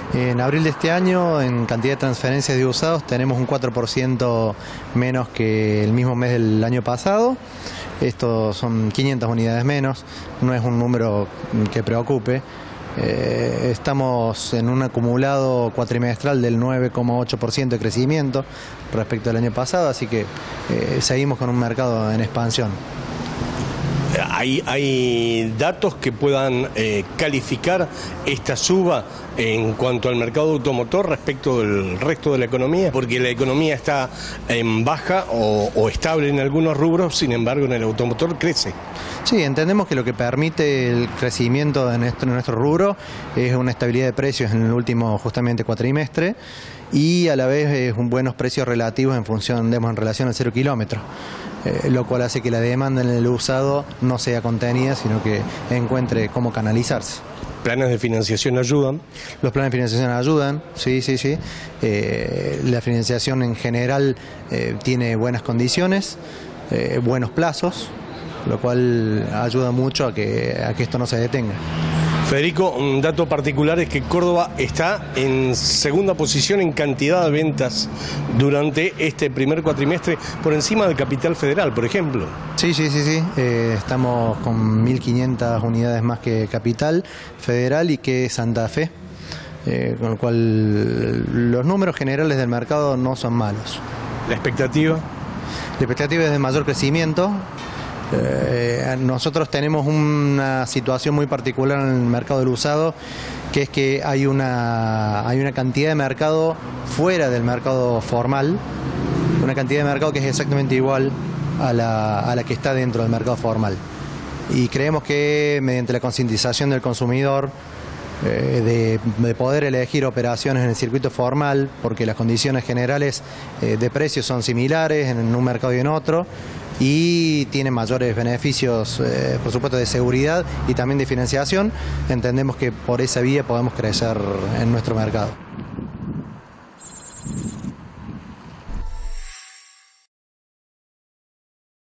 En abril de este año, en cantidad de transferencias de usados, tenemos un 4% menos que el mismo mes del año pasado. Esto son 500 unidades menos, no es un número que preocupe. Estamos en un acumulado cuatrimestral del 9,8% de crecimiento respecto al año pasado, así que seguimos con un mercado en expansión. ¿Hay datos que puedan calificar esta suba en cuanto al mercado automotor respecto del resto de la economía? Porque la economía está en baja o estable en algunos rubros, sin embargo en el automotor crece. Sí, entendemos que lo que permite el crecimiento de nuestro rubro es una estabilidad de precios en el último justamente cuatrimestre y a la vez buenos precios relativos en relación al 0 kilómetro. Lo cual hace que la demanda en el usado no sea contenida, sino que encuentre cómo canalizarse. ¿Planes de financiación ayudan? Los planes de financiación ayudan, sí. La financiación en general tiene buenas condiciones, buenos plazos, lo cual ayuda mucho a que esto no se detenga. Federico, un dato particular es que Córdoba está en segunda posición en cantidad de ventas durante este primer cuatrimestre, por encima de Capital Federal, por ejemplo. Sí. Estamos con 1.500 unidades más que Capital Federal y que Santa Fe, con lo cual los números generales del mercado no son malos. ¿La expectativa? La expectativa es de mayor crecimiento. Nosotros tenemos una situación muy particular en el mercado del usado, que es que hay una cantidad de mercado fuera del mercado formal, una cantidad de mercado que es exactamente igual a la que está dentro del mercado formal. Y creemos que mediante la concientización del consumidor, de poder elegir operaciones en el circuito formal, porque las condiciones generales de precios son similares en un mercado y en otro, y tiene mayores beneficios, por supuesto, de seguridad y también de financiación. Entendemos que por esa vía podemos crecer en nuestro mercado.